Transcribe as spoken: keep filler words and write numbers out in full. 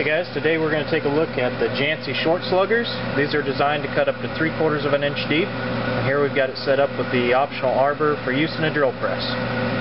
Hey guys, today we're going to take a look at the Jancy short sluggers. These are designed to cut up to three quarters of an inch deep. And here we've got it set up with the optional arbor for use in a drill press.